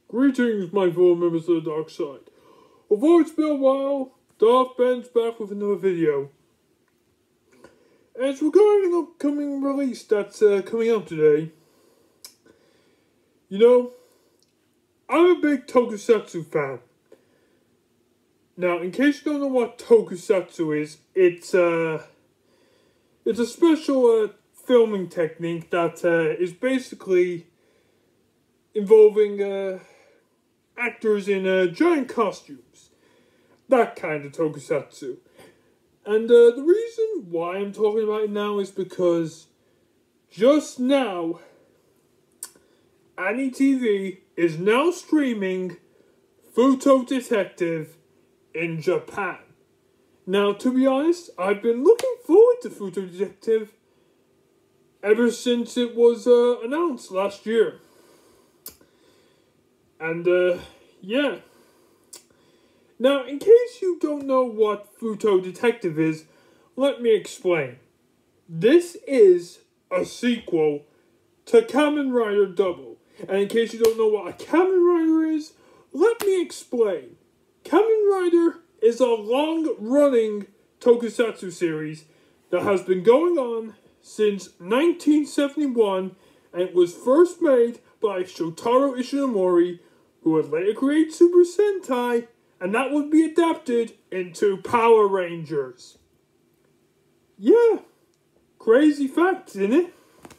Greetings, my fellow members of the dark side. Although it's been a while, Darth Ben's back with another video. And it's regarding an upcoming release that's coming out today. You know, I'm a big tokusatsu fan. Now, in case you don't know what tokusatsu is, it's a special filming technique that is basically involving actors in giant costumes. That kind of tokusatsu. And the reason why I'm talking about it now is because just now, AniTV is now streaming Fuuto Detective in Japan. Now, to be honest, I've been looking forward to Fuuto Detective ever since it was announced last year. And, yeah. Now, in case you don't know what Fuuto Detective is, let me explain. This is a sequel to Kamen Rider Double. And in case you don't know what a Kamen Rider is, let me explain. Kamen Rider is a long-running tokusatsu series that has been going on since 1971, and it was first made by Shotaro Ishinomori, who would later create Super Sentai, and that would be adapted into Power Rangers. Yeah, crazy facts, isn't it?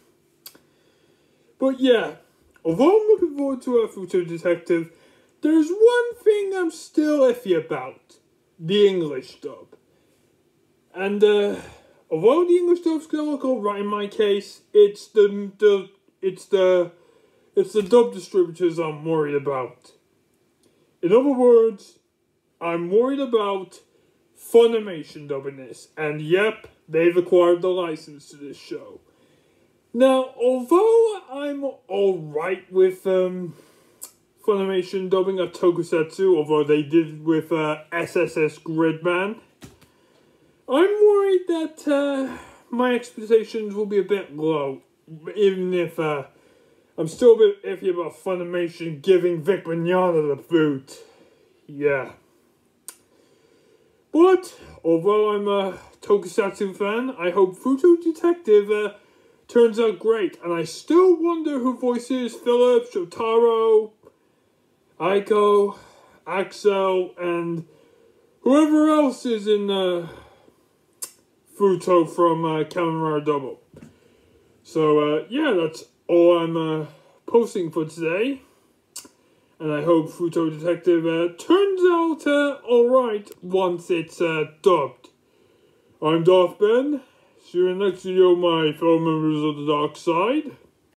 But yeah, although I'm looking forward to a Fuuto Detective, there's one thing I'm still iffy about: the English dub. And although the English dub's gonna look alright in my case, it's the dub distributors I'm worried about. In other words, I'm worried about Funimation dubbing this, and yep, they've acquired the license to this show. Now, although I'm alright with Funimation dubbing a tokusatsu, although they did with SSS Gridman, I'm worried that my expectations will be a bit low, even if I'm still a bit iffy about Funimation giving Vic Mignogna the boot. Yeah. But, although I'm a tokusatsu fan, I hope Fuuto Detective turns out great. And I still wonder who voices Philip, Shotaro, Aiko, Axel, and whoever else is in Fuuto from Kamen Rider Double. So, yeah, that's all I'm posting for today. And I hope Fuuto Detective turns out alright once it's dubbed. I'm Darth Ben. See you in the next video, my fellow members of the dark side.